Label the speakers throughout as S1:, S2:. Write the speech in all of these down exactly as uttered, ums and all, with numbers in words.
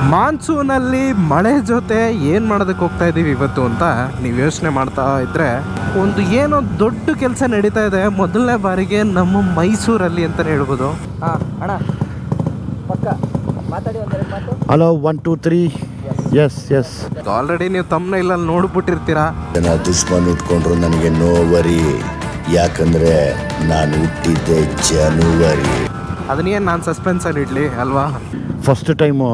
S1: ಮಾನ್ಸೂನಲ್ಲಿ ಮಳೆ ಜೊತೆ ಏನು ಮಾಡೋದಕ್ಕೆ ಹೋಗ್ತಾ ಇದ್ದೀವಿ ಇವತ್ತು ಅಂತ ನೀವು ಯೋಚನೆ ಮಾಡ್ತಾ ಇದ್ದರೆ, ಒಂದು ಏನೋ ದೊಡ್ಡ ಕೆಲಸ ನಡೀತಾ ಇದೆ ಮೊದಲನೇ ಬಾರಿಗೆ ನಮ್ಮ ಮೈಸೂರಲ್ಲಿ ಅಂತಲೇ ಹೇಳ್ಬೋದು.
S2: ಹಾಂ ಅಣ್ಣ ಪಕ್ಕ ಮಾತಾಡಿ ಒಂದೆರಡು ಮಾತು.
S3: Hello one two three yes yes
S1: already ನೀವು ತಮ್ಮನ ಇಲ್ಲ ನೋಡ್ಬಿಟ್ಟಿರ್ತೀರಾ.
S4: ಜನ ದುಶ್ಮನ್ ಉಟ್ಕೊಂಡ್ರು ನನಗೆ ನೋವರಿ, ಯಾಕಂದರೆ ನಾನು ಹುಟ್ಟಿದ್ದೆ ಜನವರಿ.
S1: ಅದನ್ನೇನು ನಾನು ಸಸ್ಪೆನ್ಸಲ್ಲಿ ಇಡಲಿ ಅಲ್ವಾ.
S3: ಫಸ್ಟ್ ಟೈಮು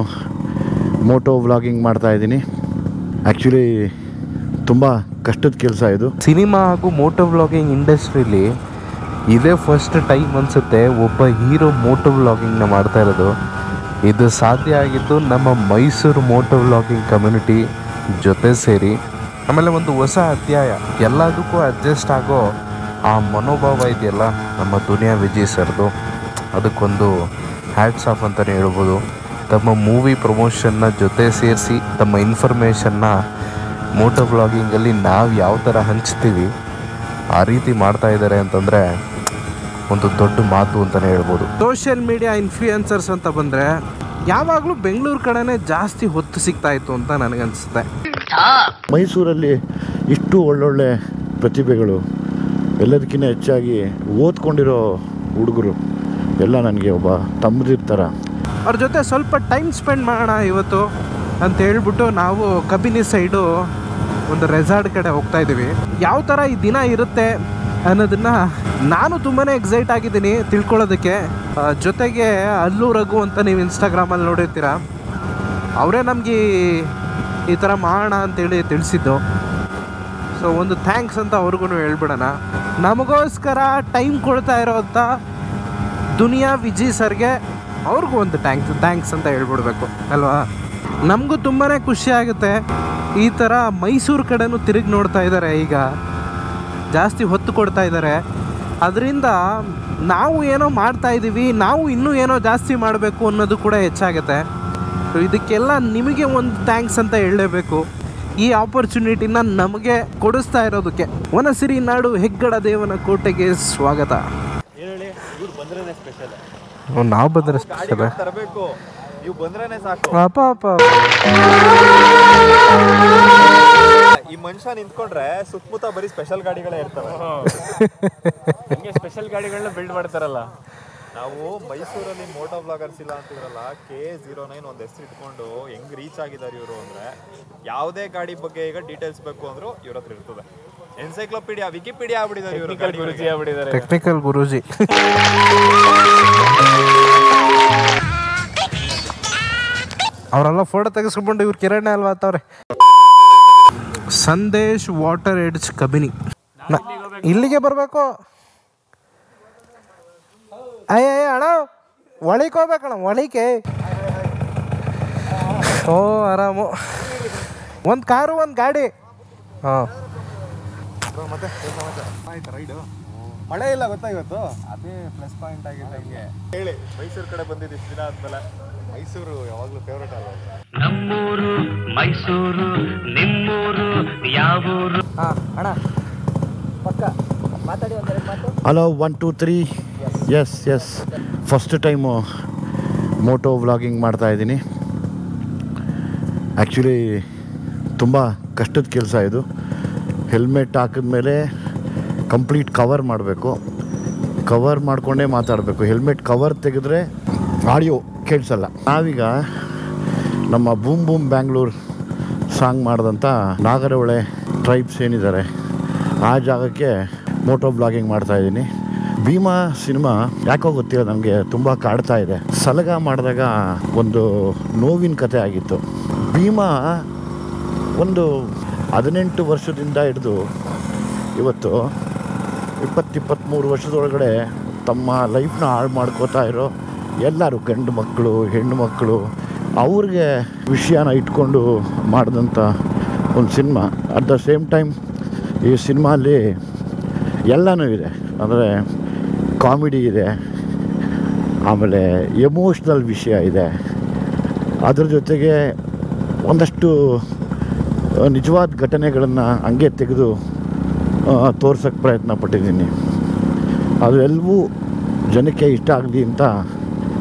S3: ಮೋಟೋ ವ್ಲಾಗಿಂಗ್ ಮಾಡ್ತಾ ಇದ್ದೀನಿ. ಆ್ಯಕ್ಚುಲಿ ತುಂಬ ಕಷ್ಟದ ಕೆಲಸ ಇದು.
S1: ಸಿನಿಮಾ ಹಾಗೂ ಮೋಟೋ ವ್ಲಾಗಿಂಗ್ ಇಂಡಸ್ಟ್ರೀಲಿ ಇದೇ ಫಸ್ಟ್ ಟೈಮ್ ಅನಿಸುತ್ತೆ ಒಬ್ಬ ಹೀರೋ ಮೋಟೋ ವ್ಲಾಗಿಂಗ್ನ ಮಾಡ್ತಾ ಇರೋದು. ಇದು ಸಾಧ್ಯ ಆಗಿದ್ದು ನಮ್ಮ ಮೈಸೂರು ಮೋಟೋ ವ್ಲಾಗಿಂಗ್ ಕಮ್ಯುನಿಟಿ ಜೊತೆ ಸೇರಿ. ಆಮೇಲೆ ಒಂದು ಹೊಸ ಅಧ್ಯಾಯ, ಎಲ್ಲದಕ್ಕೂ ಅಡ್ಜಸ್ಟ್ ಆಗೋ ಆ ಮನೋಭಾವ ಇದೆಯಲ್ಲ ನಮ್ಮ ದುನಿಯಾ ವಿಜಯ್ ಸರ್ದು, ಅದಕ್ಕೊಂದು ಹ್ಯಾಟ್ಸ್ ಆಫ್ ಅಂತಲೇ ಹೇಳ್ಬೋದು. ತಮ್ಮ ಮೂವಿ ಪ್ರಮೋಷನ್ನ ಜೊತೆ ಸೇರಿಸಿ ತಮ್ಮ ಇನ್ಫಾರ್ಮೇಷನ್ನ ಮೋಟೋ ವ್ಲಾಗಿಂಗಲ್ಲಿ ನಾವು ಯಾವ ಥರ ಹಂಚ್ತೀವಿ ಆ ರೀತಿ ಮಾಡ್ತಾ ಇದ್ದಾರೆ ಅಂತಂದರೆ ಒಂದು ದೊಡ್ಡ ಮಾತು ಅಂತಲೇ ಹೇಳ್ಬೋದು. ಸೋಷಿಯಲ್ ಮೀಡಿಯಾ ಇನ್ಫ್ಲೂಯೆನ್ಸರ್ಸ್ ಅಂತ ಬಂದರೆ ಯಾವಾಗಲೂ ಬೆಂಗಳೂರು ಕಡೆನೇ ಜಾಸ್ತಿ ಹೊತ್ತು ಸಿಗ್ತಾ ಇತ್ತು ಅಂತ ನನಗನ್ಸುತ್ತೆ.
S3: ಮೈಸೂರಲ್ಲಿ ಇಷ್ಟು ಒಳ್ಳೊಳ್ಳೆ ಪ್ರತಿಭೆಗಳು, ಎಲ್ಲದಕ್ಕಿಂತ ಹೆಚ್ಚಾಗಿ ಓದ್ಕೊಂಡಿರೋ ಹುಡುಗರು ಎಲ್ಲ ನನಗೆ ಒಬ್ಬ ತಮ್ಮದಿರ್ತಾರ.
S1: ಅವ್ರ ಜೊತೆ ಸ್ವಲ್ಪ ಟೈಮ್ ಸ್ಪೆಂಡ್ ಮಾಡೋಣ ಇವತ್ತು ಅಂತ ಹೇಳ್ಬಿಟ್ಟು ನಾವು ಕಬಿನಿ ಸೈಡು ಒಂದು ರೆಸಾರ್ಟ್ ಕಡೆ ಹೋಗ್ತಾ ಇದ್ದೀವಿ. ಯಾವ ಥರ ಈ ದಿನ ಇರುತ್ತೆ ಅನ್ನೋದನ್ನು ನಾನು ತುಂಬಾ ಎಕ್ಸೈಟ್ ಆಗಿದ್ದೀನಿ ತಿಳ್ಕೊಳ್ಳೋದಕ್ಕೆ. ಜೊತೆಗೆ ಅಲ್ಲು ರಘು ಅಂತ ನೀವು ಇನ್ಸ್ಟಾಗ್ರಾಮಲ್ಲಿ ನೋಡಿರ್ತೀರ, ಅವರೇ ನಮಗೆ ಈ ಥರ ಮಾಡೋಣ ಅಂತೇಳಿ ತಿಳಿಸಿದ್ದು. ಸೊ ಒಂದು ಥ್ಯಾಂಕ್ಸ್ ಅಂತ ಅವ್ರಿಗೂ ಹೇಳ್ಬಿಡೋಣ. ನಮಗೋಸ್ಕರ ಟೈಮ್ ಕೊಡ್ತಾ ಇರೋವಂಥ ದುನಿಯಾ ವಿಜಯ್ ಸರ್ಗೆ ಅವ್ರಿಗೂ ಒಂದು ಥ್ಯಾಂಕ್ಸ್ ಥ್ಯಾಂಕ್ಸ್ ಅಂತ ಹೇಳ್ಬಿಡ್ಬೇಕು ಅಲ್ವಾ. ನಮಗೂ ತುಂಬಾ ಖುಷಿ ಆಗುತ್ತೆ. ಈ ಥರ ಮೈಸೂರು ಕಡೆನೂ ತಿರುಗಿ ನೋಡ್ತಾ ಇದ್ದಾರೆ, ಈಗ ಜಾಸ್ತಿ ಹೊತ್ತು ಕೊಡ್ತಾ ಇದ್ದಾರೆ. ಅದರಿಂದ ನಾವು ಏನೋ ಮಾಡ್ತಾಯಿದ್ದೀವಿ, ನಾವು ಇನ್ನೂ ಏನೋ ಜಾಸ್ತಿ ಮಾಡಬೇಕು ಅನ್ನೋದು ಕೂಡ ಹೆಚ್ಚಾಗುತ್ತೆ. ಸೊ ಇದಕ್ಕೆಲ್ಲ ನಿಮಗೆ ಒಂದು ಥ್ಯಾಂಕ್ಸ್ ಅಂತ ಹೇಳಲೇಬೇಕು, ಈ ಆಪರ್ಚುನಿಟಿನ ನಮಗೆ ಕೊಡಿಸ್ತಾ ಇರೋದಕ್ಕೆ. ವನಸಿರಿ ನಾಡು ಹೆಗ್ಗಡ ದೇವನ ಕೋಟೆಗೆ ಸ್ವಾಗತ. ನಾವು ಬಂದರೆ ಸ್ಪೆಷಲ್
S5: ತರಬೇಕು, ನೀವು ಬಂದ್ರೇನೆ ಸಾಕು.
S1: ಅಪ್ಪ ಅಪ್ಪ
S5: ಈ ಮನುಷ್ಯ ನಿಂತ್ಕೊಂಡ್ರೆ ಸುತ್ತಮುತ್ತ ಬರೀ ಸ್ಪೆಷಲ್ ಗಾಡಿಗಳೇ ಇರ್ತವೆ. ಹಿಂಗೆ ಸ್ಪೆಷಲ್ ಗಾಡಿಗಳನ್ನ ಬಿಲ್ಡ್ ಮಾಡ್ತಾರಲ್ಲ. ನಾವು ಮೈಸೂರಲ್ಲಿ ಮೋಟೋ ಬ್ಲಾಗರ್ಸ್ ಇಲ್ಲ ಅಂತಿದ್ರಲ್ಲ, ಕೆ ಜೀರೋ ನೈನ್ ಒಂದು ಹೆಸರು ಇಟ್ಕೊಂಡು ಹೆಂಗ್ ರೀಚ್ ಆಗಿದ್ದಾರೆ ಇವರು ಅಂದ್ರೆ, ಯಾವುದೇ ಗಾಡಿ ಬಗ್ಗೆ ಈಗ ಡೀಟೇಲ್ಸ್ ಬೇಕು ಅಂದ್ರು ಇವ್ರ ಹತ್ರ ಇರ್ತದೆ. ಎನ್ಸೈಕ್ಲೋಪೀಡಿಯಾ, ವಿಕಿಪೀಡಿಯಾ ಆಗ್ಬಿಟ್ಟಿದ್ದಾರೆ ಇವರು, ಗುರುಜಿ ಆಗ್ಬಿಟ್ಟಿದ್ದಾರೆ,
S1: ಟೆಕ್ನಿಕಲ್ ಗುರೂಜಿ. ಅವರೆಲ್ಲ ಫೋಟೋ ತೆಗೆಸ್ಕೊಂಡು ಇವ್ರು ಕಿರಣ್ ಅಲ್ವಾ ಆತವ್ರೆ. ಸಂದೇಶ್ ವಾಟರ್ ಎಡ್ಜ್ ಕಬಿನಿ, ಇಲ್ಲಿಗೆ ಬರಬೇಕು. ಅಯ್ಯ ಅಣ್ಣ ಒಳಿಕೆ ಹೋಗ್ಬೇಕಣ್ಣ, ಒಳಿಕೆ. ಓ ಆರಾಮು, ಒಂದು ಕಾರು ಒಂದು ಗಾಡಿ. ಹಾಂ
S5: ಮತ್ತೆ ಆಯ್ತು ರೈಡು. ಮಳೆ ಇಲ್ಲ ಗೊತ್ತಾ ಇವತ್ತು, ಅದೇ ಪ್ಲಸ್ ಪಾಯಿಂಟ್ ಆಗಿದೆ. ಹಂಗೆ ಹೇಳಿ, ಮೈಸೂರು ಕಡೆ ಬಂದಿದ್ದು ಇಷ್ಟು ದಿನ ಆದ್ಮೇಲೆ. ಮೈಸೂರು ಯಾವಾಗಲೂ ಫೇವ್ರೇಟ್ ಅಲ್ಲ.
S2: ನಮ್ಮೂರು ಮೈಸೂರು, ನಿಮ್ಮೂರು ಯಾವೂರು. ಹಾಂ ಅಣ್ಣ ಪಕ್ಕ ಮಾತಾಡಿ ಒಂದೆರಡು ಮಾತು.
S3: Hello one two three yes yes first time moto vlogging ಮಾಡ್ತಾ ಇದ್ದೀನಿ. ಆ್ಯಕ್ಚುಲಿ ತುಂಬ ಕಷ್ಟದ ಕೆಲಸ ಇದು. ಹೆಲ್ಮೆಟ್ ಹಾಕಿದ್ಮೇಲೆ ಕಂಪ್ಲೀಟ್ ಕವರ್ ಮಾಡಬೇಕು, ಕವರ್ ಮಾಡಿಕೊಂಡೇ ಮಾತಾಡಬೇಕು. ಹೆಲ್ಮೆಟ್ ಕವರ್ ತೆಗೆದ್ರೆ ಆಡಿಯೋ ಕೇಳಿಸಲ್ಲ. ನಾವೀಗ ನಮ್ಮ ಬೂಮ್ ಬೂಮ್ ಬ್ಯಾಂಗ್ಳೂರ್ ಸಾಂಗ್ ಮಾಡಿದಂಥ ನಾಗರಹೊಳೆ ಟ್ರೈಬ್ಸ್ ಏನಿದ್ದಾರೆ ಆ ಜಾಗಕ್ಕೆ ಮೋಟೋ ಬ್ಲಾಗಿಂಗ್ ಮಾಡ್ತಾಯಿದ್ದೀನಿ. ಭೀಮಾ ಸಿನಿಮಾ ಯಾಕೋ ಗೊತ್ತಿಲ್ಲ ನನಗೆ ತುಂಬ ಕಾಡ್ತಾ ಇದೆ. ಸಲಗ ಮಾಡಿದಾಗ ಒಂದು ನೋವಿನ ಕಥೆ ಆಗಿತ್ತು. ಭೀಮಾ ಒಂದು ಹದಿನೆಂಟು ವರ್ಷದಿಂದ ಹಿಡಿದು ಇವತ್ತು ಇಪ್ಪತ್ತಿಪ್ಪತ್ತ್ಮೂರು ವರ್ಷದೊಳಗಡೆ ತಮ್ಮ ಲೈಫ್ನ ಹಾಳು ಮಾಡ್ಕೋತಾ ಇರೋ ಎಲ್ಲರೂ ಗಂಡು ಮಕ್ಕಳು ಹೆಣ್ಣು ಮಕ್ಕಳು ಅವ್ರಿಗೆ ವಿಷಯನ ಇಟ್ಕೊಂಡು ಮಾಡಿದಂಥ ಒಂದು cinema. At the same time ಈ ಸಿನಿಮಾಲಿ ಎಲ್ಲನೂ ಇದೆ, ಅಂದರೆ ಕಾಮಿಡಿ ಇದೆ, ಆಮೇಲೆ ಎಮೋಷ್ನಲ್ ವಿಷಯ ಇದೆ, ಅದ್ರ ಜೊತೆಗೆ ಒಂದಷ್ಟು ನಿಜವಾದ ಘಟನೆಗಳನ್ನು ಹಂಗೆ ತೆಗೆದು ತೋರ್ಸೋಕ್ಕೆ ಪ್ರಯತ್ನ ಪಟ್ಟಿದ್ದೀನಿ. ಅದು ಎಲ್ಲವೂ ಜನಕ್ಕೆ ಇಷ್ಟ ಆಗಲಿ ಅಂತ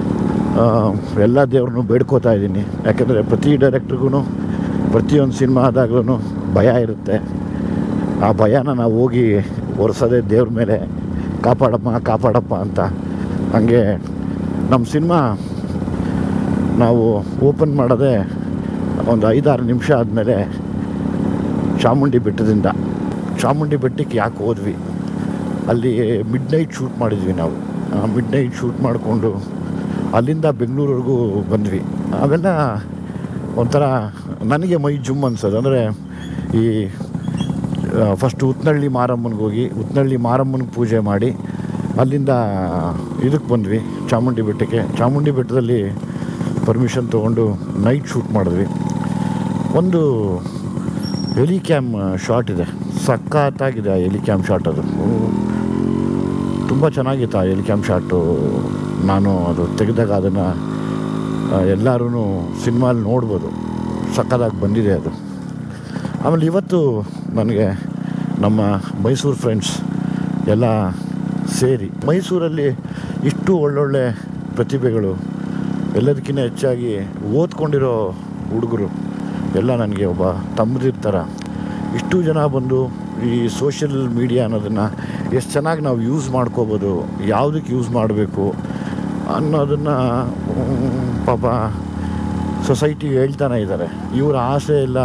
S3: ಎಲ್ಲ ದೇವ್ರನ್ನೂ ಬೇಡ್ಕೋತಾ ಇದ್ದೀನಿ. ಯಾಕೆಂದರೆ ಪ್ರತಿ ಡೈರೆಕ್ಟ್ರಿಗೂ ಪ್ರತಿಯೊಂದು ಸಿನಿಮಾ ಆದಾಗ್ಲೂ ಭಯ ಇರುತ್ತೆ. ಆ ಭಯನ ನಾವು ಹೋಗಿ ಒರೆಸೋದೇ ದೇವ್ರ ಮೇಲೆ, ಕಾಪಾಡಪ್ಪ ಕಾಪಾಡಪ್ಪ ಅಂತ. ಹಾಗೆ ನಮ್ಮ ಸಿನಿಮಾ ನಾವು ಓಪನ್ ಮಾಡೋದೇ ಒಂದು ಐದಾರು ನಿಮಿಷ ಆದಮೇಲೆ ಚಾಮುಂಡಿ ಬೆಟ್ಟದಿಂದ ಚಾಮುಂಡಿ ಬೆಟ್ಟಕ್ಕೆ ಯಾಕೆ ಹೋದ್ವಿ, ಅಲ್ಲಿ ಮಿಡ್ ನೈಟ್ ಶೂಟ್ ಮಾಡಿದ್ವಿ ನಾವು. ಮಿಡ್ ನೈಟ್ ಶೂಟ್ ಮಾಡಿಕೊಂಡು ಅಲ್ಲಿಂದ ಬೆಂಗಳೂರಿಗೂ ಬಂದ್ವಿ. ಅವೆಲ್ಲ ಒಂಥರ ನನಗೆ ಮೈ ಜುಮ್ ಅನ್ಸೋದು. ಅಂದರೆ ಈ ಫಸ್ಟು ಉತ್ನಳ್ಳಿ ಮಾರಮ್ಮನಿಗೆ ಹೋಗಿ ಉತ್ನಳ್ಳಿ ಮಾರಮ್ಮನಿಗೆ ಪೂಜೆ ಮಾಡಿ ಅಲ್ಲಿಂದ ಇದಕ್ಕೆ ಬಂದ್ವಿ ಚಾಮುಂಡಿ ಬೆಟ್ಟಕ್ಕೆ. ಚಾಮುಂಡಿ ಬೆಟ್ಟದಲ್ಲಿ ಪರ್ಮಿಷನ್ ತೊಗೊಂಡು ನೈಟ್ ಶೂಟ್ ಮಾಡಿದ್ವಿ. ಒಂದು ಹೆಲಿಕ್ಯಾಮ್ ಶಾಟ್ ಇದೆ, ಸಖತ್ತಾಗಿದೆ ಆ ಹೆಲಿಕ್ಯಾಮ್ ಶಾಟ್. ಅದು ತುಂಬ ಚೆನ್ನಾಗಿತ್ತು ಆ ಹೆಲಿಕ್ಯಾಮ್ ಶಾಟು. ನಾನು ಅದು ತೆಗೆದಾಗ ಅದನ್ನು ಎಲ್ಲರೂ ಸಿನಿಮಾಲಿ ನೋಡ್ಬೋದು, ಸಖತ್ತಾಗಿ ಬಂದಿದೆ ಅದು. ಆಮೇಲೆ ಇವತ್ತು ನನಗೆ ನಮ್ಮ ಮೈಸೂರು ಫ್ರೆಂಡ್ಸ್ ಎಲ್ಲ ಸೇರಿ, ಮೈಸೂರಲ್ಲಿ ಇಷ್ಟು ಒಳ್ಳೊಳ್ಳೆ ಪ್ರತಿಭೆಗಳು, ಎಲ್ಲದಕ್ಕಿಂತ ಹೆಚ್ಚಾಗಿ ಓದ್ಕೊಂಡಿರೋ ಹುಡುಗರು ಎಲ್ಲ ನನಗೆ ಒಬ್ಬ ತಮ್ಮದಿರ್ತಾರ. ಇಷ್ಟು ಜನ ಬಂದು ಈ ಸೋಷಿಯಲ್ ಮೀಡಿಯಾ ಅನ್ನೋದನ್ನು ಎಷ್ಟು ಚೆನ್ನಾಗಿ ನಾವು ಯೂಸ್ ಮಾಡ್ಕೋಬೋದು, ಯಾವುದಕ್ಕೆ ಯೂಸ್ ಮಾಡಬೇಕು ಅನ್ನೋದನ್ನು ಪಾಪ ಸೊಸೈಟಿಗೆ ಹೇಳ್ತಾನೆ ಇದ್ದಾರೆ. ಇವರ ಆಸೆ ಎಲ್ಲ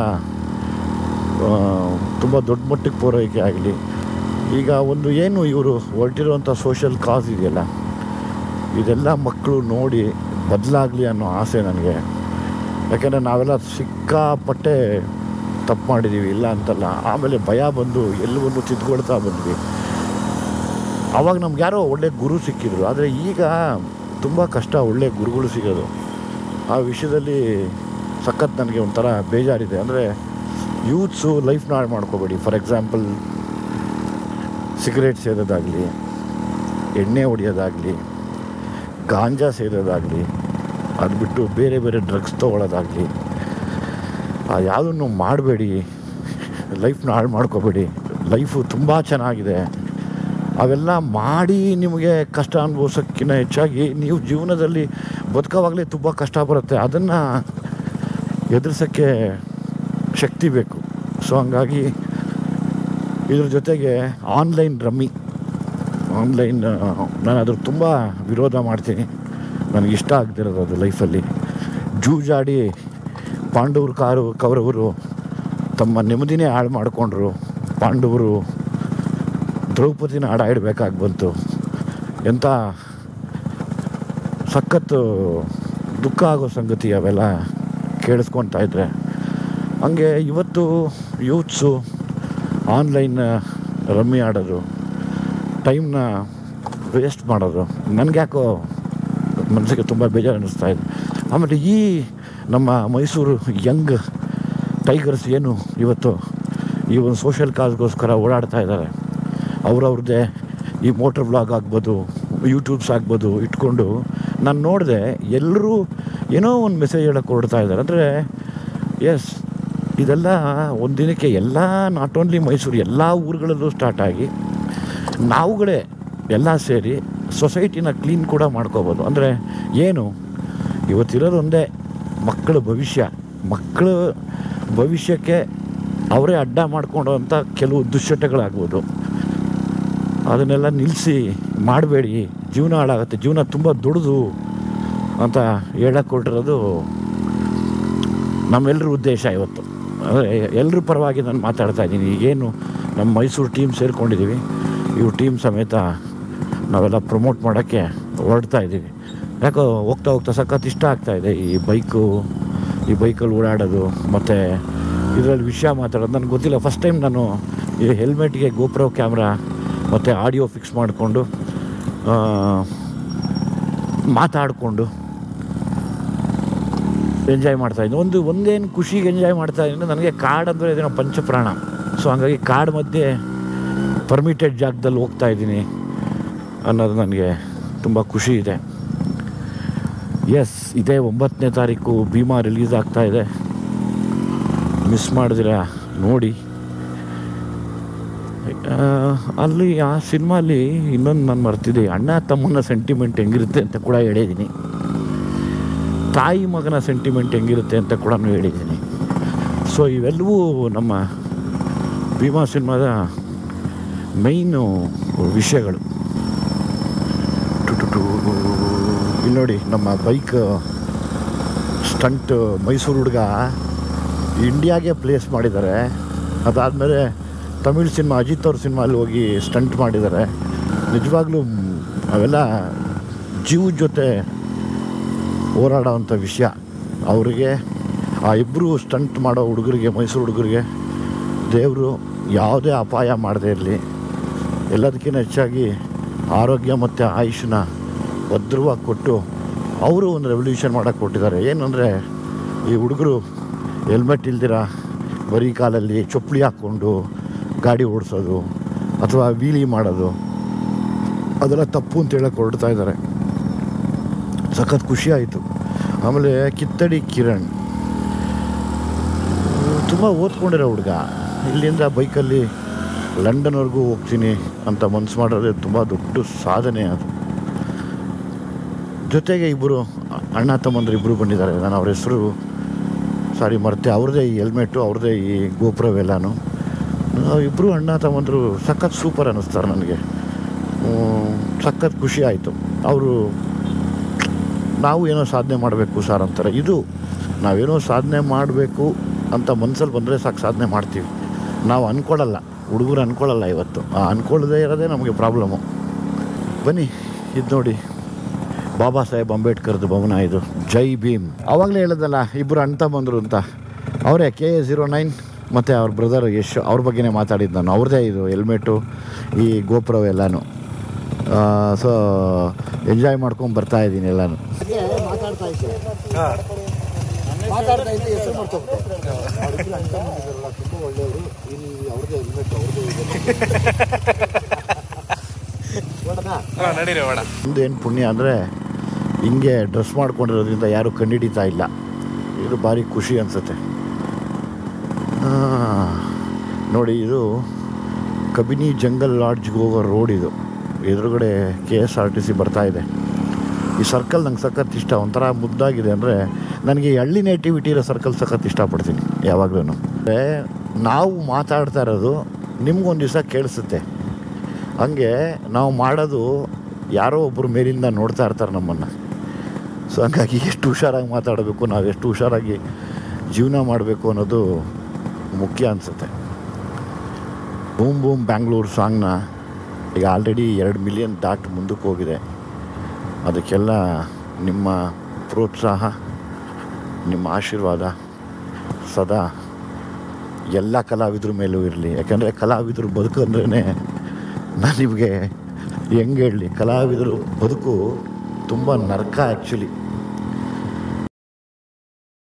S3: ತುಂಬ ದೊಡ್ಡ ಮಟ್ಟಕ್ಕೆ ಪೂರೈಕೆ ಆಗಲಿ. ಈಗ ಒಂದು ಏನು ಇವರು ಹೊರಟಿರೋಂಥ ಸೋಷಿಯಲ್ ಕಾಸ್ ಇದೆಯಲ್ಲ, ಇದೆಲ್ಲ ಮಕ್ಕಳು ನೋಡಿ ಬದಲಾಗಲಿ ಅನ್ನೋ ಆಸೆ ನನಗೆ. ಯಾಕೆಂದರೆ ನಾವೆಲ್ಲ ಸಿಕ್ಕಾಪಟ್ಟೆ ತಪ್ಪು ಮಾಡಿದ್ದೀವಿ, ಇಲ್ಲ ಅಂತಲ್ಲ. ಆಮೇಲೆ ಭಯ ಬಂದು ಎಲ್ಲವನ್ನೂ ತಿದ್ಕೊಳ್ತಾ ಬಂದ್ವಿ. ಆವಾಗ ನಮ್ಗೆ ಯಾರೋ ಒಳ್ಳೆ ಗುರು ಸಿಕ್ಕಿದ್ರು. ಆದರೆ ಈಗ ತುಂಬ ಕಷ್ಟ ಒಳ್ಳೆ ಗುರುಗಳು ಸಿಗೋದು. ಆ ವಿಷಯದಲ್ಲಿ ಸಖತ್ ನನಗೆ ಒಂಥರ ಬೇಜಾರಿದೆ. ಅಂದರೆ ಯೂತ್ಸು ಲೈಫ್ನ ಹಾಳು ಮಾಡ್ಕೋಬೇಡಿ. ಫಾರ್ ಎಕ್ಸಾಂಪಲ್ ಸಿಗರೇಟ್ ಸೇದೋದಾಗಲಿ, ಎಣ್ಣೆ ಹೊಡೆಯೋದಾಗಲಿ, ಗಾಂಜಾ ಸೇದೋದಾಗಲಿ, ಅದು ಬಿಟ್ಟು ಬೇರೆ ಬೇರೆ ಡ್ರಗ್ಸ್ ತೊಗೊಳ್ಳೋದಾಗಲಿ, ಯಾವುದನ್ನು ಮಾಡಬೇಡಿ. ಲೈಫ್ನ ಹಾಳು ಮಾಡ್ಕೋಬೇಡಿ. ಲೈಫು ತುಂಬ ಚೆನ್ನಾಗಿದೆ. ಅವೆಲ್ಲ ಮಾಡಿ ನಿಮಗೆ ಕಷ್ಟ ಅನುಭವಿಸೋಕ್ಕಿಂತ ಹೆಚ್ಚಾಗಿ ನೀವು ಜೀವನದಲ್ಲಿ ಬದುಕೋವಾಗಲೇ ತುಂಬ ಕಷ್ಟ ಬರುತ್ತೆ. ಅದನ್ನು ಎದುರಿಸೋಕ್ಕೆ ಶಕ್ತಿ ಬೇಕು. ಸೊ ಹಂಗಾಗಿ ಇದ್ರ ಜೊತೆಗೆ ಆನ್ಲೈನ್ ರಮ್ಮಿ, ಆನ್ಲೈನ್ ನಾನು ಅದ್ರ ತುಂಬ ವಿರೋಧ ಮಾಡ್ತೀನಿ. ನನಗಿಷ್ಟ ಆಗದಿರೋದು ಅದು ಲೈಫಲ್ಲಿ. ಜೂಜಾಡಿ ಪಾಂಡವರು ಕಾರು ಕೌರವರು ತಮ್ಮ ನೆಮ್ಮದಿನೇ ಹಾಳು ಮಾಡಿಕೊಂಡ್ರು. ಪಾಂಡವರು ದ್ರೌಪದಿನ ಹಾಡು ಹಾಡಬೇಕಾಗಿ ಬಂತು. ಎಂಥ ಸಖತ್ತು ದುಃಖ ಆಗೋ ಸಂಗತಿ ಅವೆಲ್ಲ ಕೇಳಿಸ್ಕೊತಾ ಇದ್ದರೆ. ಹಂಗೆ ಇವತ್ತು ಯೂತ್ಸು ಆನ್ಲೈನ್ ರಮ್ಮಿ ಆಡೋದು, ಟೈಮ್ನ ವೇಸ್ಟ್ ಮಾಡೋದು ನನಗೆ ಯಾಕೋ ಮನಸ್ಸಿಗೆ ತುಂಬ ಬೇಜಾರು ಅನ್ನಿಸ್ತಾ ಇದೆ. ಆಮೇಲೆ ಈ ನಮ್ಮ ಮೈಸೂರು ಯಂಗ್ ಟೈಗರ್ಸ್ ಏನು ಇವತ್ತು ಈ ಒಂದು ಸೋಷಿಯಲ್ ಕಾಸ್ಗೋಸ್ಕರ ಓಡಾಡ್ತಾ ಇದ್ದಾರೆ, ಅವ್ರವ್ರದ್ದೇ ಈ ಮೋಟರ್ ವ್ಲಾಗ್ ಆಗ್ಬೋದು, ಯೂಟ್ಯೂಬ್ಸ್ ಆಗ್ಬೋದು ಇಟ್ಕೊಂಡು ನಾನು ನೋಡಿದೆ ಎಲ್ಲರೂ ಏನೋ ಒಂದು ಮೆಸೇಜ್ ಹೇಳೋಕ್ಕೆ ಹೊರಡ್ತಾ ಇದ್ದಾರೆ. ಅಂದರೆ ಎಸ್, ಇದೆಲ್ಲ ಒಂದು ದಿನಕ್ಕೆ ಎಲ್ಲ ನಾಟ್ ಓನ್ಲಿ ಮೈಸೂರು ಎಲ್ಲ ಊರುಗಳಲ್ಲೂ ಸ್ಟಾರ್ಟ್ ಆಗಿ ನಾವುಗಳೇ ಎಲ್ಲ ಸೇರಿ ಸೊಸೈಟಿನ ಕ್ಲೀನ್ ಕೂಡ ಮಾಡ್ಕೋಬೋದು. ಅಂದರೆ ಏನು ಇವತ್ತಿರೋದು ಒಂದೇ, ಮಕ್ಕಳ ಭವಿಷ್ಯ. ಮಕ್ಕಳ ಭವಿಷ್ಯಕ್ಕೆ ಅವರೇ ಅಡ್ಡ ಮಾಡಿಕೊಂಡು ಅಂತ ಕೆಲವು ದುಶ್ಚಟಗಳಾಗ್ಬೋದು. ಅದನ್ನೆಲ್ಲ ನಿಲ್ಲಿಸಿ ಮಾಡಬೇಡಿ, ಜೀವನ ಹಾಳಾಗುತ್ತೆ. ಜೀವನ ತುಂಬ ದೊಡ್ಡದು ಅಂತ ಹೇಳಕ್ಕೆ ಹೊರಟಿರೋದು ನಮ್ಮೆಲ್ಲರ ಉದ್ದೇಶ ಇವತ್ತು. ಅಂದರೆ ಎಲ್ಲರ ಪರವಾಗಿ ನಾನು ಮಾತಾಡ್ತಾ ಇದ್ದೀನಿ. ಈಗೇನು ನಮ್ಮ ಮೈಸೂರು ಟೀಮ್ ಸೇರಿಕೊಂಡಿದ್ದೀವಿ, ಇವ್ರ ಟೀಮ್ ಸಮೇತ ನಾವೆಲ್ಲ ಪ್ರಮೋಟ್ ಮಾಡೋಕ್ಕೆ ಹೊರಡ್ತಾ ಇದ್ದೀವಿ. ಯಾಕೋ ಹೋಗ್ತಾ ಹೋಗ್ತಾ ಸಖತ್ ಇಷ್ಟ ಆಗ್ತಾಯಿದೆ ಈ ಬೈಕು, ಈ ಬೈಕಲ್ಲಿ ಓಡಾಡೋದು ಮತ್ತು ಇದರಲ್ಲಿ ವಿಷಯ ಮಾತಾಡೋದು. ನನಗೆ ಗೊತ್ತಿಲ್ಲ, ಫಸ್ಟ್ ಟೈಮ್ ನಾನು ಈ ಹೆಲ್ಮೆಟ್ಗೆ ಗೋಪ್ರೋ ಕ್ಯಾಮ್ರಾ ಮತ್ತು ಆಡಿಯೋ ಫಿಕ್ಸ್ ಮಾಡಿಕೊಂಡು ಮಾತಾಡಿಕೊಂಡು ಎಂಜಾಯ್ ಮಾಡ್ತಾಯಿದ್ದೀನಿ. ಒಂದು ಒಂದೇನು ಖುಷಿಗೆ ಎಂಜಾಯ್ ಮಾಡ್ತಾಯಿದ್ದೀನಿ. ನನಗೆ ಕಾಡು ಅಂದರೆ ಇದೇನೋ ಪಂಚಪ್ರಾಣ. ಸೊ ಹಂಗಾಗಿ ಕಾಡು ಮಧ್ಯೆ ಪರ್ಮಿಟೆಡ್ ಜಾಗದಲ್ಲಿ ಹೋಗ್ತಾಯಿದ್ದೀನಿ ಅನ್ನೋದು ನನಗೆ ತುಂಬ ಖುಷಿ ಇದೆ. ಎಸ್, ಇದೇ ಒಂಬತ್ತನೇ ತಾರೀಕು ಭೀಮಾ ರಿಲೀಸ್ ಆಗ್ತಾಯಿದೆ. ಮಿಸ್ ಮಾಡಿದಿರ ನೋಡಿ. ಅಲ್ಲಿ ಆ ಸಿನಿಮಾಲಿ ಇನ್ನೊಂದು ನಾನು ಮರ್ತಿದ್ದೆ, ಅಣ್ಣ ತಮ್ಮನ ಸೆಂಟಿಮೆಂಟ್ ಹೆಂಗಿರುತ್ತೆ ಅಂತ ಕೂಡ ಹೇಳಿದ್ದೀನಿ. ತಾಯಿ ಮಗನ ಸೆಂಟಿಮೆಂಟ್ ಹೆಂಗಿರುತ್ತೆ ಅಂತ ಕೂಡ ಹೇಳಿದ್ದೀನಿ. ಸೊ ಇವೆಲ್ಲವೂ ನಮ್ಮ ಭೀಮಾ ಸಿನಿಮಾದ ಮೈನು ವಿಷಯಗಳು. ಟು ಟು ಇಲ್ಲಿ ನೋಡಿ, ನಮ್ಮ ಬೈಕ್ ಸ್ಟಂಟ್ ಮೈಸೂರು ಹುಡುಗ ಇಂಡಿಯಾಗೆ ಪ್ಲೇಸ್ ಮಾಡಿದ್ದಾರೆ. ಅದಾದಮೇಲೆ ತಮಿಳ್ ಸಿನಿಮಾ ಅಜಿತ್ ಅವ್ರ ಸಿನಿಮಾಲ್ಲಿ ಹೋಗಿ ಸ್ಟಂಟ್ ಮಾಡಿದ್ದಾರೆ. ನಿಜವಾಗ್ಲೂ ಅವೆಲ್ಲ ಜೀವದ ಜೊತೆ ಹೋರಾಡೋವಂಥ ವಿಷಯ. ಅವರಿಗೆ ಆ ಇಬ್ಬರು ಸ್ಟಂಟ್ ಮಾಡೋ ಹುಡುಗರಿಗೆ, ಮೈಸೂರು ಹುಡುಗರಿಗೆ ದೇವರು ಯಾವುದೇ ಅಪಾಯ ಮಾಡದೇ ಇರಲಿ, ಎಲ್ಲದಕ್ಕಿಂತ ಹೆಚ್ಚಾಗಿ ಆರೋಗ್ಯ ಮತ್ತು ಆಯುಷನ್ನ ಭದ್ರವಾಗಿ ಕೊಟ್ಟು ಅವರು ಒಂದು ರೆವಲ್ಯೂಷನ್ ಮಾಡೋಕ್ಕೆ ಕೊಟ್ಟಿದ್ದಾರೆ. ಏನಂದರೆ ಈ ಹುಡುಗರು ಹೆಲ್ಮೆಟ್ ಇಲ್ದಿರ ಬರೀ ಕಾಲಲ್ಲಿ ಚಪ್ಪಲಿ ಹಾಕ್ಕೊಂಡು ಗಾಡಿ ಓಡಿಸೋದು ಅಥವಾ ವೀಲಿ ಮಾಡೋದು ಅದೆಲ್ಲ ತಪ್ಪು ಅಂತ ಹೇಳಕ್ಕೆ ಹೊರಡ್ತಾ ಇದ್ದಾರೆ. ಸಖತ್ ಖುಷಿ ಆಯಿತು. ಆಮೇಲೆ ಕಿತ್ತಡಿ ಕಿರಣ್ ತುಂಬ ಓದ್ಕೊಂಡಿರೋ ಹುಡುಗ, ಇಲ್ಲಿಂದ ಬೈಕಲ್ಲಿ ಲಂಡನ್ವರೆಗೂ ಹೋಗ್ತೀನಿ ಅಂತ ಮನಸ್ಸು ಮಾಡೋದೇ ತುಂಬ ದೊಡ್ಡ ಸಾಧನೆ ಅದು. ಜೊತೆಗೆ ಇಬ್ಬರು ಅಣ್ಣ ತಮ್ಮಂದರು ಇಬ್ಬರು ಬಂದಿದ್ದಾರೆ. ನಾನು ಅವ್ರ ಹೆಸರು ಸಾರಿ ಮರ್ತೆ. ಅವ್ರದ್ದೇ ಈ ಹೆಲ್ಮೆಟು, ಅವ್ರದ್ದೇ ಈ ಗೋಪುರವೆಲ್ಲನೂ. ಇಬ್ಬರು ಅಣ್ಣ ತಮ್ಮಂದರು ಸಖತ್ ಸೂಪರ್ ಅನ್ನಿಸ್ತಾರೆ ನನಗೆ. ಸಖತ್ ಖುಷಿ ಆಯಿತು. ಅವರು ನಾವು ಏನೋ ಸಾಧನೆ ಮಾಡಬೇಕು ಸರ್ ಅಂತಾರೆ. ಇದು ನಾವೇನೋ ಸಾಧನೆ ಮಾಡಬೇಕು ಅಂತ ಮನಸ್ಸಲ್ಲಿ ಬಂದರೆ ಸಾಕು ಸಾಧನೆ ಮಾಡ್ತೀವಿ. ನಾವು ಅಂದ್ಕೊಳ್ಳಲ್ಲ, ಹುಡುಗರು ಅಂದ್ಕೊಳ್ಳಲ್ಲ. ಇವತ್ತು ಆ ಅಂದ್ಕೊಳ್ಳದೇ ಇರೋದೇ ನಮಗೆ ಪ್ರಾಬ್ಲಮ್ಮು. ಬನ್ನಿ, ಇದು ನೋಡಿ ಬಾಬಾ ಸಾಹೇಬ್ ಅಂಬೇಡ್ಕರ್ದು ಭವನ ಇದು. ಜೈ ಭೀಮ್. ಆವಾಗಲೇ ಹೇಳೋದಲ್ಲ ಇಬ್ಬರು ಅಣ್ಣ ತಮ್ಮಂದರು ಅಂತ. ಅವರೇ ಕೆ ಎ ಝೀರೋ ನೈನ್ ಮತ್ತು ಅವ್ರ ಬ್ರದರ್ ಯಶ್, ಅವ್ರ ಬಗ್ಗೆನೇ ಮಾತಾಡಿದ್ದು ನಾನು. ಅವ್ರದ್ದೇ ಇದು ಹೆಲ್ಮೆಟು, ಈ ಗೋಪುರವೆಲ್ಲನೂ. ಸೊ ಎಂಜಾಯ್ ಮಾಡ್ಕೊಂಡು ಬರ್ತಾ ಇದ್ದೀನಿ ಎಲ್ಲನೂ.
S2: ಮಾತಾಡ್ತಾ ಇದ್ದೆ ಮಾತಾಡ್ತಾ ಇದ್ದೆ ಹೆಸರು ಮಾಡ್ತೋಗ್ತಾರೆ. ತುಂಬ ಒಳ್ಳೆಯವರು. ಇಲ್ಲಿ ಅವ್ರದ್ದೇ ಹೆಲ್ಮೆಟ್, ಅವ್ರದ್ದೇ
S3: ಒಂದು ಏನು ಪುಣ್ಯ ಅಂದರೆ ಹಿಂಗೆ ಡ್ರೆಸ್ ಮಾಡ್ಕೊಂಡಿರೋದ್ರಿಂದ ಯಾರೂ ಕಂಡುಹಿಡಿತಾ ಇಲ್ಲ. ಇದು ಭಾರಿ ಖುಷಿ ಅನಿಸುತ್ತೆ. ನೋಡಿ, ಇದು ಕಬಿನಿ ಜಂಗಲ್ ಲಾಡ್ಜ್ಗೆ ಹೋಗೋ ರೋಡ್. ಇದು ಎದುರುಗಡೆ K S R T C ಬರ್ತಾಯಿದೆ. ಈ ಸರ್ಕಲ್ ನಂಗೆ ಸಖತ್ ಇಷ್ಟ. ಒಂಥರ ಮುದ್ದಾಗಿದೆ. ಅಂದರೆ ನನಗೆ ಹಳ್ಳಿ ನೇಟಿವಿಟಿ ಇರೋ ಸರ್ಕಲ್ ಸಖತ್ ಇಷ್ಟಪಡ್ತೀನಿ ಯಾವಾಗಲೂ. ನಾವು ಮಾತಾಡ್ತಾ ಇರೋದು ನಿಮ್ಗೊಂದು ದಿವಸ ಕೇಳಿಸುತ್ತೆ. ಹಂಗೆ ನಾವು ಮಾಡೋದು ಯಾರೋ ಒಬ್ಬರು ಮೇಲಿಂದ ನೋಡ್ತಾ ಇರ್ತಾರೆ ನಮ್ಮನ್ನು. ಸೊ ಹಂಗಾಗಿ ಎಷ್ಟು ಹುಷಾರಾಗಿ ಮಾತಾಡಬೇಕು, ನಾವು ಎಷ್ಟು ಹುಷಾರಾಗಿ ಜೀವನ ಮಾಡಬೇಕು ಅನ್ನೋದು ಮುಖ್ಯ ಅನಿಸುತ್ತೆ. ಬೂಮ್ ಬೂಮ್ ಬ್ಯಾಂಗ್ಳೂರು ಸಾಂಗ್ನ ಈಗ ಆಲ್ರೆಡಿ ಎರಡು ಮಿಲಿಯನ್ ದಾಟ್ ಮುಂದಕ್ಕೆ ಹೋಗಿದೆ. ಅದಕ್ಕೆಲ್ಲ ನಿಮ್ಮ ಪ್ರೋತ್ಸಾಹ, ನಿಮ್ಮ ಆಶೀರ್ವಾದ ಸದಾ ಎಲ್ಲ ಕಲಾವಿದ್ರ ಮೇಲೂ ಇರಲಿ. ಯಾಕಂದರೆ ಕಲಾವಿದರು ಬದುಕು ಅಂದ್ರೇ ನಾನು ನಿಮಗೆ ಹೆಂಗೆ ಹೇಳಲಿ, ಕಲಾವಿದರು ಬದುಕು ತುಂಬ ನರಕ ಆ್ಯಕ್ಚುಲಿ.